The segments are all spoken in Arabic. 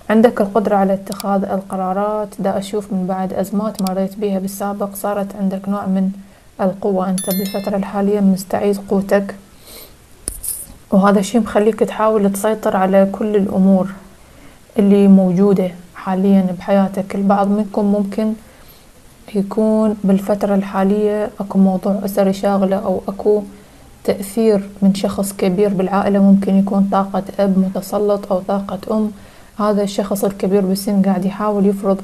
عندك القدرة على اتخاذ القرارات. دا أشوف من بعد أزمات مريت بيها بالسابق صارت عندك نوع من القوة. أنت بالفترة الحالية مستعيد قوتك، وهذا الشي مخليك تحاول تسيطر على كل الأمور اللي موجودة حاليا بحياتك. البعض منكم ممكن يكون بالفترة الحالية أكو موضوع أسري شاغلة، أو أكو تأثير من شخص كبير بالعائلة. ممكن يكون طاقة أب متسلط أو طاقة أم. هذا الشخص الكبير بالسن قاعد يحاول يفرض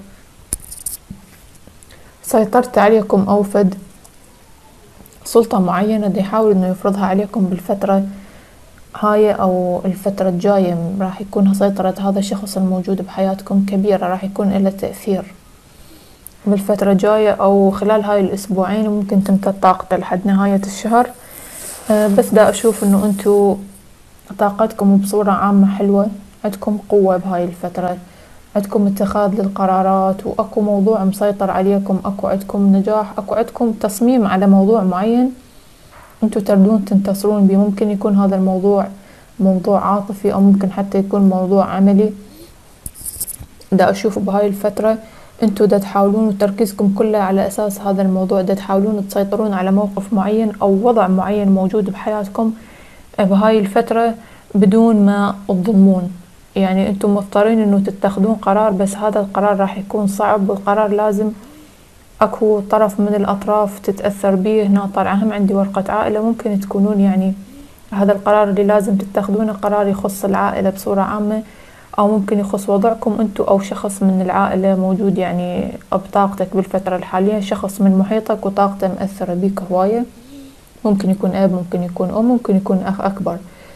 سيطرته عليكم، أو فد سلطة معينة دا يحاول إنه يفرضها عليكم بالفترة هاي أو الفترة الجاية. راح يكون سيطرة هذا الشخص الموجود بحياتكم كبيرة، راح يكون له تأثير بالفترة الجاية أو خلال هاي الأسبوعين، وممكن تمتد طاقته لحد نهاية الشهر. بس دا أشوف إنه أنتو طاقتكم بصورة عامة حلوة، عندكم قوة بهاي الفترة، عندكم اتخاذ للقرارات، وأكو موضوع مسيطر عليكم، أكو عندكم نجاح، أكو عندكم تصميم على موضوع معين أنتو تردون تنتصرون بيه. ممكن يكون هذا الموضوع موضوع عاطفي، أو ممكن حتى يكون موضوع عملي. دا أشوف بهاي الفترة أنتو دا تحاولون وتركيزكم كله على أساس هذا الموضوع، دا تحاولون تسيطرون على موقف معين أو وضع معين موجود بحياتكم بهاي الفترة بدون ما تظلمون. يعني أنتو مضطرين أنه تتخذون قرار، بس هذا القرار راح يكون صعب، والقرار لازم أكو طرف من الأطراف تتأثر به. هنا طالعة هم عندي ورقة عائلة، ممكن تكونون يعني هذا القرار اللي لازم تتخذونه قرار يخص العائلة بصورة عامة، أو ممكن يخص وضعكم أنتو أو شخص من العائلة موجود يعني بطاقتك بالفترة الحالية، شخص من محيطك وطاقته مأثرة بيك هواية. ممكن يكون أب، ممكن يكون أم، ممكن يكون أخ أكبر.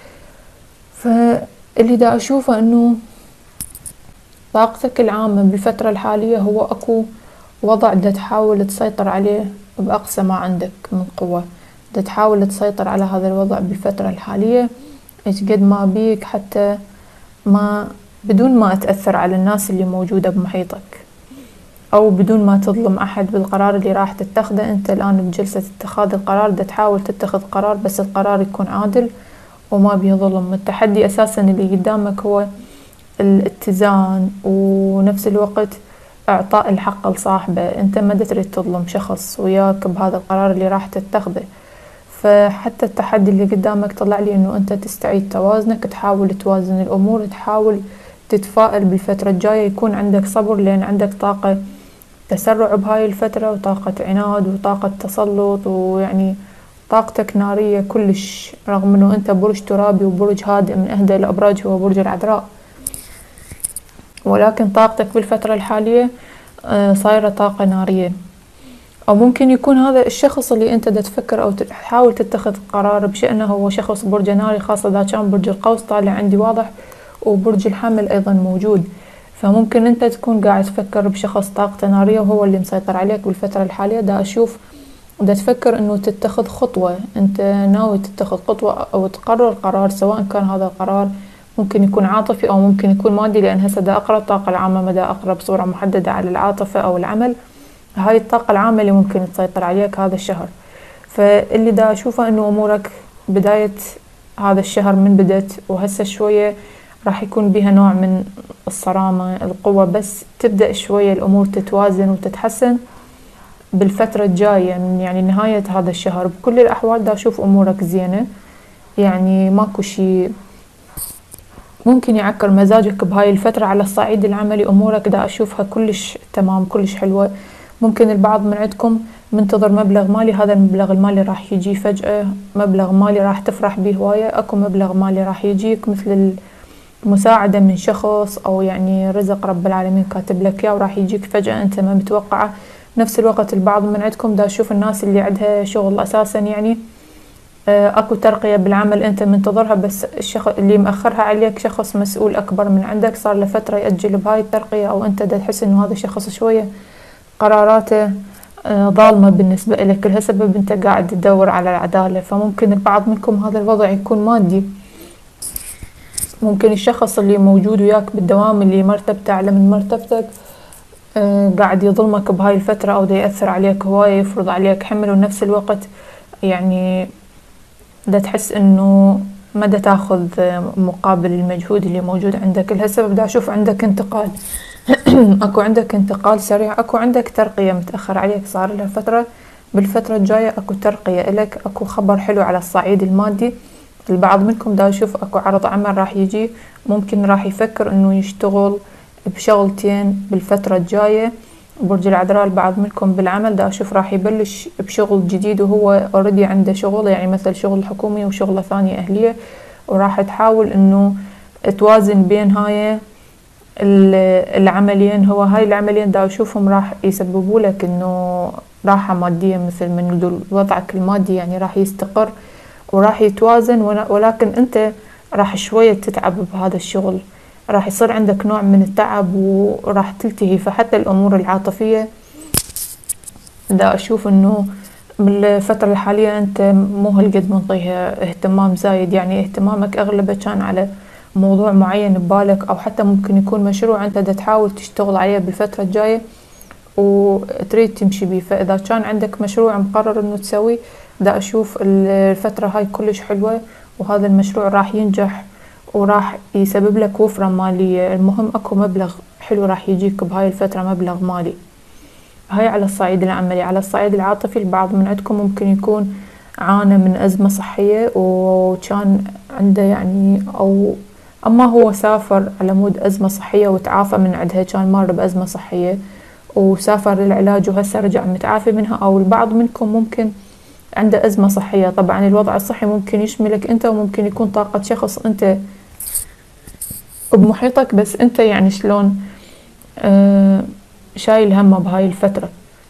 فاللي دا أشوفه أنه طاقتك العامة بالفترة الحالية هو أكو وضع دا تحاول تسيطر عليه بأقصى ما عندك من قوة، دا تحاول تسيطر على هذا الوضع بالفترة الحالية قد ما بيك، حتى ما بدون ما تأثر على الناس اللي موجودة بمحيطك، أو بدون ما تظلم أحد بالقرار اللي راح تتخذه. أنت الآن بجلسة اتخاذ القرار دا تحاول تتخذ قرار، بس القرار يكون عادل وما بيه ظلم. التحدي أساسا اللي قدامك هو الاتزان، ونفس الوقت إعطاء الحق لصاحبه. أنت ما تريد تظلم شخص وياك بهذا القرار اللي راح تتخذه. فحتى التحدي اللي قدامك طلع لي إنه أنت تستعيد توازنك، تحاول توازن الأمور، تحاول تتفائل بالفترة الجاية، يكون عندك صبر، لأن عندك طاقة تسرع بهاي الفترة، وطاقة عناد، وطاقة تسلط، ويعني طاقتك نارية كلش، رغم إنه أنت برج ترابي وبرج هادئ من أهدى الأبراج هو برج العذراء، ولكن طاقتك بالفترة الحالية صايرة طاقة نارية. أو ممكن يكون هذا الشخص اللي أنت دا تفكر أو تحاول تتخذ قرار بشأنه هو شخص برج ناري، خاصة إذا كان برج القوس طالع عندي واضح، وبرج الحمل أيضا موجود. فممكن أنت تكون قاعد تفكر بشخص طاقته نارية وهو اللي مسيطر عليك بالفترة الحالية. دا أشوف دا تفكر إنه تتخذ خطوة، أنت ناوي تتخذ خطوة أو تقرر قرار، سواء كان هذا القرار ممكن يكون عاطفي أو ممكن يكون مادي، لأن هسه دا أقرأ الطاقة العامة مدى أقرأ بصورة محددة على العاطفة أو العمل. هاي الطاقة العامة اللي ممكن تسيطر عليك هذا الشهر. فاللي دا أشوفه إنه أمورك بداية هذا الشهر من بدت وهسه شوية راح يكون بها نوع من الصرامة، القوة، بس تبدأ شوية الأمور تتوازن وتتحسن بالفترة الجاية من يعني نهاية هذا الشهر. بكل الأحوال دا أشوف أمورك زينة، يعني ماكو شي ممكن يعكر مزاجك بهاي الفترة. على الصعيد العملي أمورك دا أشوفها كلش تمام، كلش حلوة. ممكن البعض من عندكم منتظر مبلغ مالي، هذا المبلغ المالي راح يجي فجأة، مبلغ مالي راح تفرح به هواية. أكو مبلغ مالي راح يجيك مثل المساعدة من شخص، أو يعني رزق رب العالمين كاتب لك إياه وراح يجيك فجأة أنت ما متوقعه. نفس الوقت البعض من عندكم دا أشوف الناس اللي عندها شغل أساسا، يعني أكو ترقية بالعمل أنت منتظرها، بس الشخص اللي مأخرها عليك شخص مسؤول أكبر من عندك، صار له فترة يأجل بهاي الترقية، أو أنت دا تحس إنه هذا الشخص شوية قراراته ظالمة بالنسبة لك، لها سبب أنت قاعد تدور على العدالة. فممكن البعض منكم هذا الوضع يكون مادي، ممكن الشخص اللي موجود وياك بالدوام اللي مرتبته أعلى من مرتبتك قاعد يظلمك بهاي الفترة، أو دا يأثر عليك هواية، يفرض عليك حمل، ونفس الوقت يعني دا تحس إنه ما دا تاخذ مقابل المجهود اللي موجود عندك. لهالسبب دا اشوف عندك انتقال اكو عندك انتقال سريع، اكو عندك ترقية متأخر عليك، صار لها فترة. بالفترة الجاية اكو ترقية الك، اكو خبر حلو على الصعيد المادي. البعض منكم دا يشوف اكو عرض عمل راح يجي، ممكن راح يفكر انه يشتغل بشغلتين بالفترة الجاية. برج العذراء البعض منكم بالعمل دا اشوف راح يبلش بشغل جديد وهو اوريدي عنده شغل، يعني مثل شغل حكومي وشغلة ثانية اهلية، وراح تحاول انه توازن بين هاي العملين. هو هاي العملين دا اشوفهم راح يسببوا لك انه راحة مادية، مثل ما نقول وضعك المادي يعني راح يستقر وراح يتوازن، ولكن انت راح شوية تتعب بهذا الشغل، راح يصير عندك نوع من التعب وراح تلتهي. فحتى الامور العاطفية دا اشوف انه بالفترة الحالية انت مو هالقد منطيها اهتمام زايد، يعني اهتمامك اغلبه كان على موضوع معين ببالك، او حتى ممكن يكون مشروع انت دا تحاول تشتغل عليه بالفترة الجاية وتريد تمشي بيه. فاذا كان عندك مشروع مقرر انه تسويه، دا اشوف الفترة هاي كلش حلوة، وهذا المشروع راح ينجح وراح يسبب لك وفرة مالية. المهم اكو مبلغ حلو راح يجيك بهاي الفترة، مبلغ مالي. هاي على الصعيد العملي. على الصعيد العاطفي البعض من عندكم ممكن يكون عانى من أزمة صحية وكان عنده يعني أو أما هو سافر على مود أزمة صحية وتعافى من عندها، كان مر بأزمة صحية وسافر للعلاج وهسه رجع متعافي منها. أو البعض منكم ممكن عنده أزمة صحية. طبعا الوضع الصحي ممكن يشملك أنت، وممكن يكون طاقة شخص أنت بمحيطك، بس أنت يعني شلون شايل همه بهاي الفترة.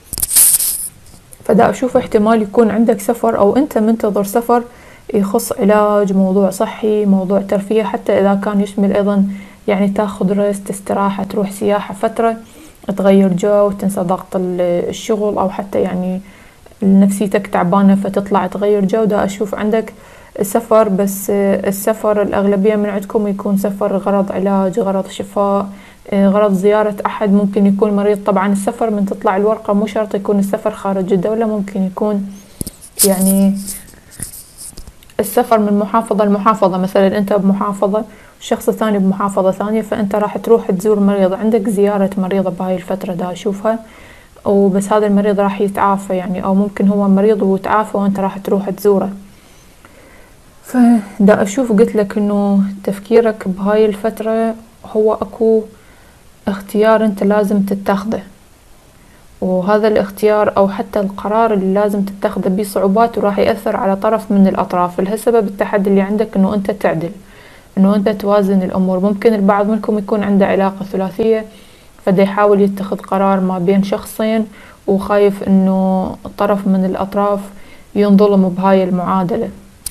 فدا أشوف احتمال يكون عندك سفر أو أنت منتظر سفر يخص علاج، موضوع صحي، موضوع ترفيه، حتى إذا كان يشمل أيضا يعني تاخذ ريست، استراحة، تروح سياحة فترة، تغير جو، تنسى ضغط الشغل، أو حتى يعني نفسيتك تعبانة فتطلع تغير جو. دا أشوف عندك سفر، بس السفر الأغلبية من عندكم يكون سفر غرض علاج، غرض شفاء، غرض زيارة أحد، ممكن يكون مريض. طبعا السفر من تطلع الورقة مو شرط يكون السفر خارج الدولة، ممكن يكون يعني السفر من محافظة لمحافظة. مثلا أنت بمحافظة والشخص الثاني بمحافظة ثانية، فأنت راح تروح تزور مريض، عندك زيارة مريضة بهاي الفترة دا أشوفها، وبس هذا المريض راح يتعافى يعني، أو ممكن هو مريض وتعافى وأنت راح تروح تزوره. فدا أشوف قلت لك إنه تفكيرك بهاي الفترة هو أكو اختيار انت لازم تتخذه، وهذا الاختيار او حتى القرار اللي لازم تتخذه بيه صعوبات وراح يأثر على طرف من الاطراف. لهالسبب التحدي اللي عندك انه انت تعدل، انه انت توازن الامور. ممكن البعض منكم يكون عنده علاقة ثلاثية، فدا يحاول يتخذ قرار ما بين شخصين وخايف انه طرف من الاطراف ينظلم بهاي المعادلة.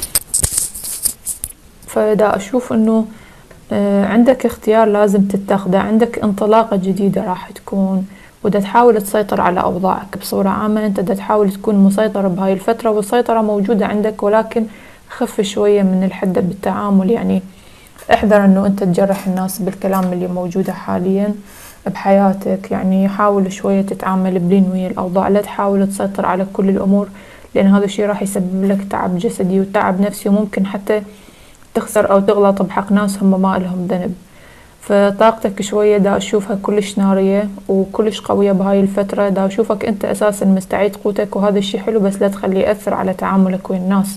فدا اشوف انه عندك اختيار لازم تتخذه، عندك انطلاقة جديدة راح تكون، ودا تحاول تسيطر على أوضاعك بصورة عامة. أنت دا تحاول تكون مسيطر بهاي الفترة، والسيطرة موجودة عندك، ولكن خف شوية من الحدة بالتعامل. يعني احذر أنه أنت تجرح الناس بالكلام اللي موجودة حاليا بحياتك، يعني حاول شوية تتعامل بلين ويا الأوضاع، لا تحاول تسيطر على كل الأمور، لأن هذا الشيء راح يسبب لك تعب جسدي وتعب نفسي، وممكن حتى تخسر أو تغلط بحق ناس هم ما لهم ذنب. فطاقتك شوية دا أشوفها كلش نارية وكلش قوية بهاي الفترة. دا أشوفك أنت أساسا مستعيد قوتك، وهذا الشي حلو، بس لا تخليه يأثر على تعاملك ويا الناس.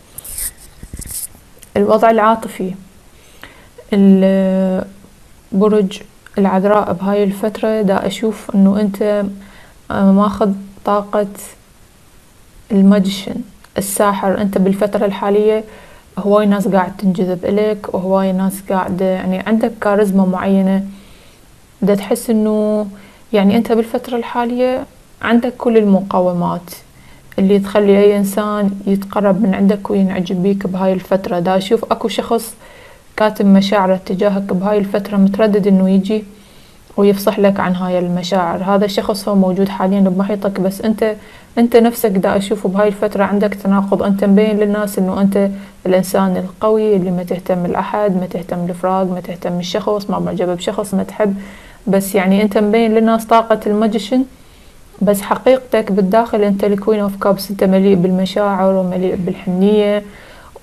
الوضع العاطفي، برج العذراء بهاي الفترة دا أشوف أنه أنت ماخذ طاقة الماجيشن، الساحر. أنت بالفترة الحالية هواي ناس قاعد تنجذب إليك، وهواي ناس قاعدة يعني عندك كاريزما معينة، دا تحس إنه يعني أنت بالفترة الحالية عندك كل المقومات اللي تخلي أي إنسان يتقرب من عندك وينعجب بيك بهاي الفترة. دا أشوف أكو شخص كاتم مشاعره تجاهك بهاي الفترة، متردد إنه يجي ويفصح لك عن هاي المشاعر. هذا الشخص هو موجود حاليا بمحيطك، بس انت نفسك دا اشوفه بهاي الفترة عندك تناقض. انت مبين للناس انه انت الانسان القوي اللي ما تهتم لاحد، ما تهتم لفراق، ما تهتم للشخص، ما معجبة بشخص، ما تحب، بس يعني انت مبين للناس طاقة الماجيشن، بس حقيقتك بالداخل انت الكوين اوف كابس. انت مليء بالمشاعر ومليء بالحنية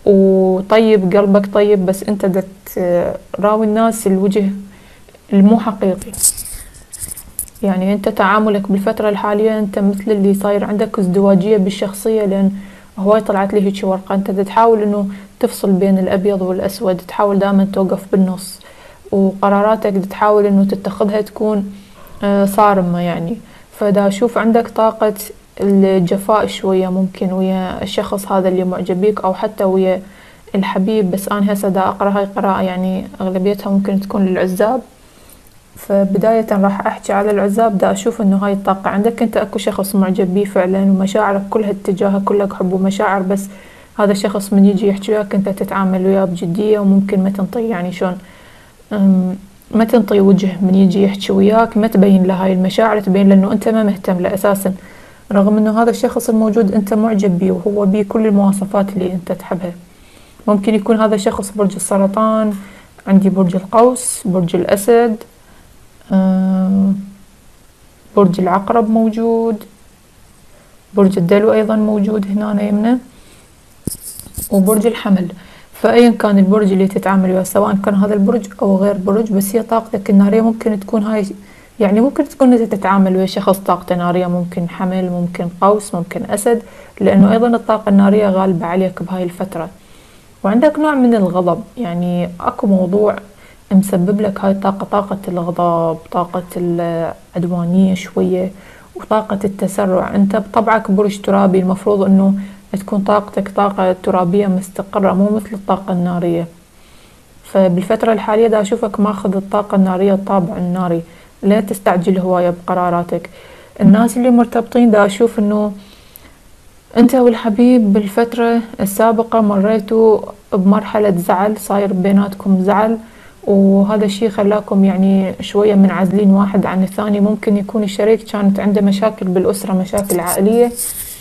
وطيب، قلبك طيب، بس انت دا تراوي الناس الوجه المو حقيقي. يعني انت تعاملك بالفترة الحالية انت مثل اللي صاير عندك ازدواجية بالشخصية، لان هواي طلعت لي هيجي ورقة. انت دا تحاول انه تفصل بين الابيض والاسود، تحاول دائما توقف بالنص، وقراراتك دا تحاول انه تتخذها تكون صارمة يعني. فدا اشوف عندك طاقة الجفاء شوية ممكن ويا الشخص هذا اللي معجب بيك، او حتى ويا الحبيب. بس انا هسه دا اقرا هاي قراءة يعني اغلبيتها ممكن تكون للعزاب. فبداية راح احكي على العزاب. دا اشوف انه هاي الطاقة عندك انت اكو شخص معجب بيه فعلا، ومشاعرك كلها اتجاهه كلك حب ومشاعر، بس هذا الشخص من يجي يحكي وياك انت تتعامل وياه بجدية، وممكن ما تنطي يعني شلون ما تنطي وجه من يجي يحكي وياك، ما تبين له هاي المشاعر، تبين له انه انت ما مهتم له اساسا، رغم انه هذا الشخص الموجود انت معجب بيه وهو بيه كل المواصفات اللي انت تحبها. ممكن يكون هذا الشخص برج السرطان، عندي برج القوس، برج الاسد، برج العقرب موجود، برج الدلو ايضا موجود هنا يمنا، وبرج الحمل. فأيا كان البرج اللي تتعامل وياه، سواء كان هذا البرج أو غير برج، بس هي طاقتك النارية ممكن تكون هاي. يعني ممكن تكون انت تتعامل ويا شخص طاقته نارية، ممكن حمل، ممكن قوس، ممكن أسد، لأنه أيضا الطاقة النارية غالبة عليك بهاي الفترة. وعندك نوع من الغضب، يعني أكو موضوع مسبب لك هاي الطاقة، طاقة الغضب، طاقة العدوانية شوية، وطاقة التسرع. انت بطبعك برج ترابي، المفروض انه تكون طاقتك طاقة ترابية مستقرة، مو مثل الطاقة النارية. فبالفترة الحالية دا أشوفك ماخذ الطاقة النارية، الطابع الناري، لا تستعجل هواية بقراراتك. الناس اللي مرتبطين دا أشوف إنه أنت والحبيب بالفترة السابقة مريتوا بمرحلة زعل، صاير بيناتكم زعل، وهذا الشي خلاكم يعني شوية منعزلين واحد عن الثاني. ممكن يكون الشريك كانت عنده مشاكل بالأسرة، مشاكل عائلية،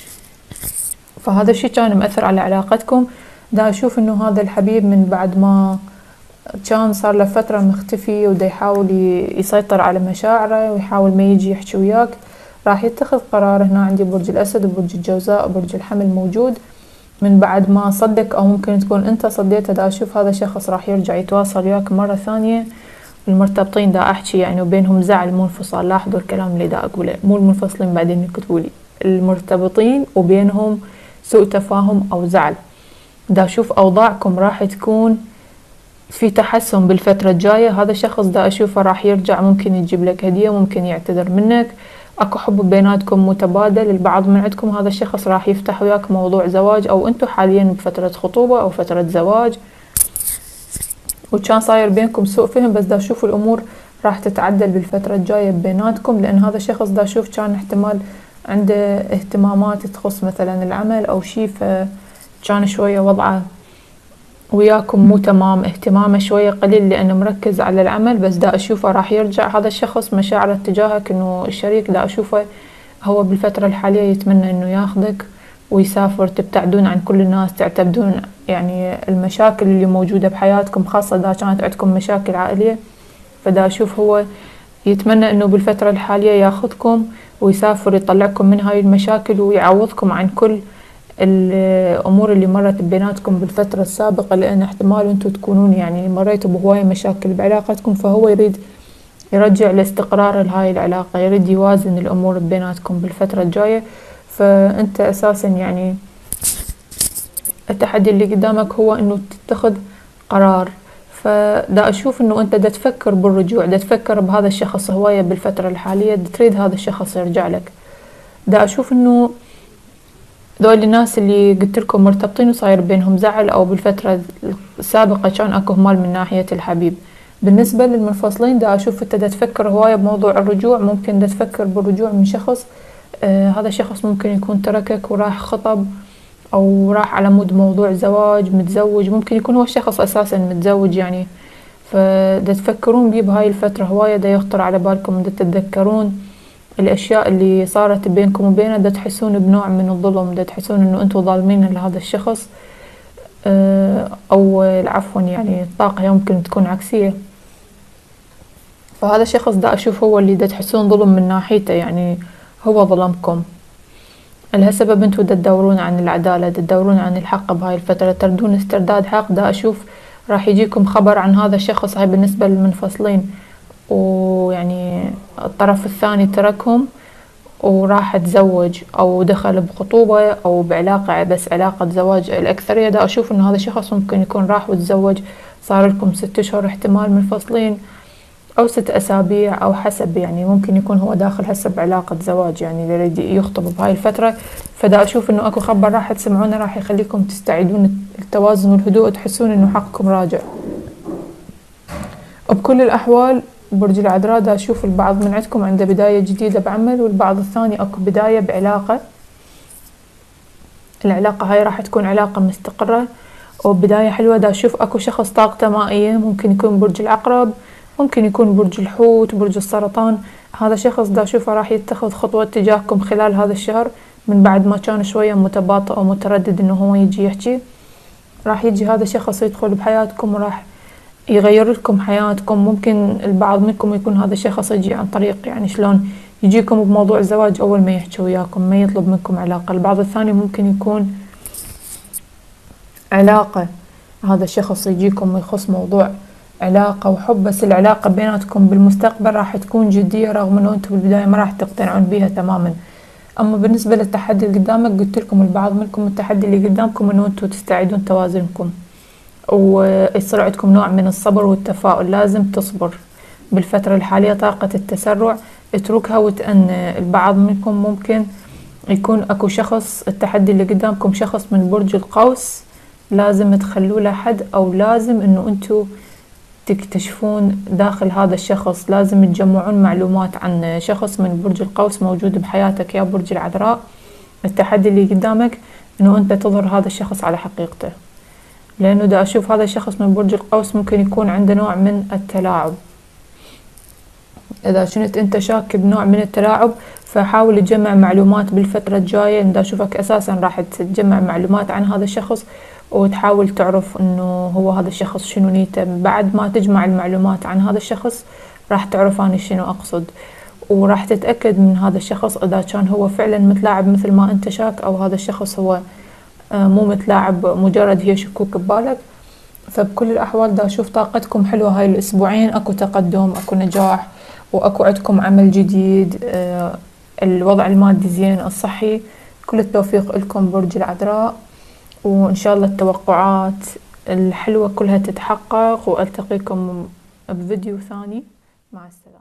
فهذا الشي كان مأثر على علاقتكم. دا أشوف إنه هذا الحبيب من بعد ما كان صار له فترة مختفي ودا يحاول يسيطر على مشاعره ويحاول ما يجي يحكي وياك، راح يتخذ قرار. هنا عندي برج الأسد وبرج الجوزاء وبرج الحمل موجود. من بعد ما صدق أو ممكن تكون أنت صديته، دا أشوف هذا الشخص راح يرجع يتواصل وياك مرة ثانية. المرتبطين دا أحكي يعني وبينهم زعل مو انفصال، لاحظوا الكلام اللي دا أقوله، مو المنفصلين بعدين يكتبولي، المرتبطين وبينهم سوء تفاهم أو زعل. دا أشوف أوضاعكم راح تكون في تحسن بالفترة الجاية. هذا الشخص دا أشوفه راح يرجع، ممكن يجيب لك هدية، ممكن يعتذر منك، أكو حب بيناتكم متبادل. البعض من عندكم هذا الشخص راح يفتح وياك موضوع زواج، أو أنتوا حاليا بفترة خطوبة أو فترة زواج وكان صاير بينكم سوء فهم، بس دا أشوف الأمور راح تتعدل بالفترة الجاية بيناتكم، لأن هذا الشخص دا أشوف كان احتمال عنده اهتمامات تخص مثلا العمل أو شي، فكان شوية وضعه وياكم مو تمام، اهتمامه شوية قليل لأنه مركز على العمل. بس دا أشوفه راح يرجع هذا الشخص مشاعره تجاهك، إنه الشريك دا أشوفه هو بالفترة الحالية يتمنى إنه ياخذك ويسافر، تبتعدون عن كل الناس، تعتمدون يعني المشاكل اللي موجودة بحياتكم، خاصة إذا كانت عندكم مشاكل عائلية. فدا أشوف هو يتمنى إنه بالفترة الحالية ياخذكم ويسافر، يطلعكم من هاي المشاكل ويعوضكم عن كل الأمور اللي مرت بيناتكم بالفترة السابقة، لأن احتمال أنتوا تكونون يعني مريتوا بهواية مشاكل بعلاقتكم، فهو يريد يرجع الاستقرار لهاي العلاقة، يريد يوازن الأمور بيناتكم بالفترة الجاية. فأنت أساسا يعني التحدي اللي قدامك هو إنه تتخذ قرار. فدا أشوف إنه أنت دا تفكر بالرجوع، دا تفكر بهذا الشخص هواية بالفترة الحالية، دا تريد هذا الشخص يرجع لك. دا أشوف إنه ذول الناس اللي قلت لكم مرتبطين وصاير بينهم زعل، أو بالفترة السابقة كان أكو همال من ناحية الحبيب. بالنسبة للمنفصلين دا أشوف أنت دا تفكر هواية بموضوع الرجوع، ممكن دا تفكر بالرجوع من شخص. هذا الشخص ممكن يكون تركك وراح خطب، أو راح على مود موضوع زواج، متزوج، ممكن يكون هو الشخص أساسا متزوج يعني. فدا تفكرون بيه بهاي الفترة هواية، دا يخطر على بالكم، دا تتذكرون الأشياء اللي صارت بينكم وبينه، دا تحسون بنوع من الظلم، دا تحسون إنه أنتوا ظالمين لهذا الشخص، أو عفوا يعني الطاقة يمكن تكون عكسية. فهذا الشخص دا أشوف هو اللي دا تحسون ظلم من ناحيته، يعني هو ظلمكم. لهالسبب انتوا دا تدورون عن العدالة، دا تدورون عن الحق بهاي الفترة، تردون استرداد حق. دا اشوف راح يجيكم خبر عن هذا الشخص. هاي بالنسبة للمنفصلين، ويعني الطرف الثاني تركهم وراح تزوج او دخل بخطوبة او بعلاقة، بس علاقة زواج. الاكثرية دا اشوف انه هذا الشخص ممكن يكون راح وتزوج، صار لكم 6 اشهر احتمال منفصلين او 6 اسابيع، او حسب يعني ممكن يكون هو داخل هسه بعلاقة زواج، يعني اللي يريد يخطب بهاي الفترة. فدا اشوف انه اكو خبر راح تسمعونه راح يخليكم تستعيدون التوازن والهدوء، وتحسون انه حقكم راجع. وبكل الاحوال برج العذراء دا اشوف البعض من عندكم عنده بداية جديدة بعمل، والبعض الثاني اكو بداية بعلاقة. العلاقة هاي راح تكون علاقة مستقرة وبداية حلوة. دا اشوف اكو شخص طاقته مائية، ممكن يكون برج العقرب، ممكن يكون برج الحوت، برج السرطان. هذا شخص دا اشوفه راح يتخذ خطوة تجاهكم خلال هذا الشهر، من بعد ما كان شوية متباطئ ومتردد انه هو يجي يحكي. راح يجي هذا الشخص يدخل بحياتكم وراح يغير لكم حياتكم. ممكن البعض منكم يكون هذا الشخص يجي عن طريق يعني شلون يجيكم بموضوع الزواج اول ما يحكي وياكم، ما يطلب منكم علاقة. البعض الثاني ممكن يكون علاقة، هذا الشخص يجيكم يخص موضوع علاقة وحب، بس العلاقة بيناتكم بالمستقبل راح تكون جدية، رغم انه انتم بالبداية ما راح تقتنعون بيها تماما. اما بالنسبة للتحدي اللي قدامك، قلت لكم البعض منكم التحدي اللي قدامكم انه انتم تستعيدون توازنكم، ويصير عندكم نوع من الصبر والتفاؤل. لازم تصبر بالفترة الحالية. طاقة التسرع اتركها وتأنى. البعض منكم ممكن يكون اكو شخص، التحدي اللي قدامكم شخص من برج القوس، لازم تخلوا له حد، او لازم انه انتو تكتشفون داخل هذا الشخص. لازم تجمعون معلومات عن شخص من برج القوس موجود بحياتك يا برج العذراء. التحدي اللي قدامك انه انت تظهر هذا الشخص على حقيقته، لانه دا اشوف هذا الشخص من برج القوس ممكن يكون عنده نوع من التلاعب. اذا كنت انت شاك بنوع من التلاعب، فحاول تجمع معلومات بالفترة الجاية. دا اشوفك اساسا راح تجمع معلومات عن هذا الشخص، وتحاول تعرف انه هو هذا الشخص شنو نيته. بعد ما تجمع المعلومات عن هذا الشخص راح تعرف انا شنو اقصد، وراح تتأكد من هذا الشخص اذا كان هو فعلا متلاعب مثل ما انت شاك، او هذا الشخص هو مو متلاعب، مجرد هي شكوك ببالك. فبكل الاحوال دا اشوف طاقتكم حلوة هاي الاسبوعين، اكو تقدم، اكو نجاح، واكو عندكم عمل جديد. الوضع المادي زين، الصحي. كل التوفيق لكم برج العذراء، وإن شاء الله التوقعات الحلوة كلها تتحقق. وألتقيكم بفيديو ثاني. مع السلامة.